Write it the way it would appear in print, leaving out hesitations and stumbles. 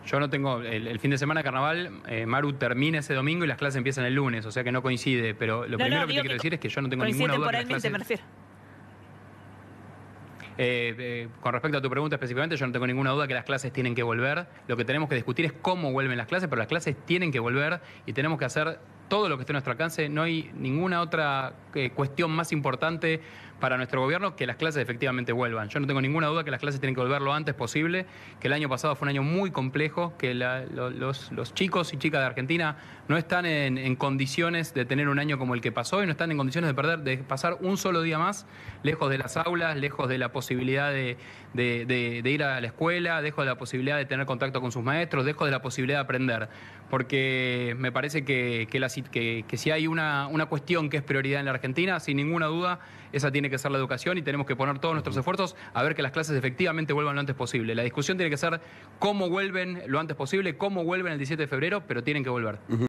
Yo no tengo, el fin de semana de carnaval, Maru termina ese domingo y las clases empiezan el lunes, o sea que no coincide, pero lo primero que te quiero decir es que yo no tengo ninguna duda que las clases... me refiero. Con respecto a tu pregunta específicamente, yo no tengo ninguna duda que las clases tienen que volver. Lo que tenemos que discutir es cómo vuelven las clases, pero las clases tienen que volver y tenemos que hacer todo lo que esté a nuestro alcance. No hay ninguna otra cuestión más importante para nuestro gobierno que las clases efectivamente vuelvan. Yo no tengo ninguna duda que las clases tienen que volver lo antes posible, que el año pasado fue un año muy complejo, que los chicos y chicas de Argentina no están en condiciones de tener un año como el que pasó y no están en condiciones de pasar un solo día más lejos de las aulas, lejos de la posibilidad de ir a la escuela, lejos de la posibilidad de tener contacto con sus maestros, lejos de la posibilidad de aprender. Porque me parece que si hay una cuestión que es prioridad en la Argentina, sin ninguna duda, esa tiene que ser la educación y tenemos que poner todos nuestros esfuerzos a ver que las clases efectivamente vuelvan lo antes posible. La discusión tiene que ser cómo vuelven lo antes posible, cómo vuelven el 17 de febrero, pero tienen que volver.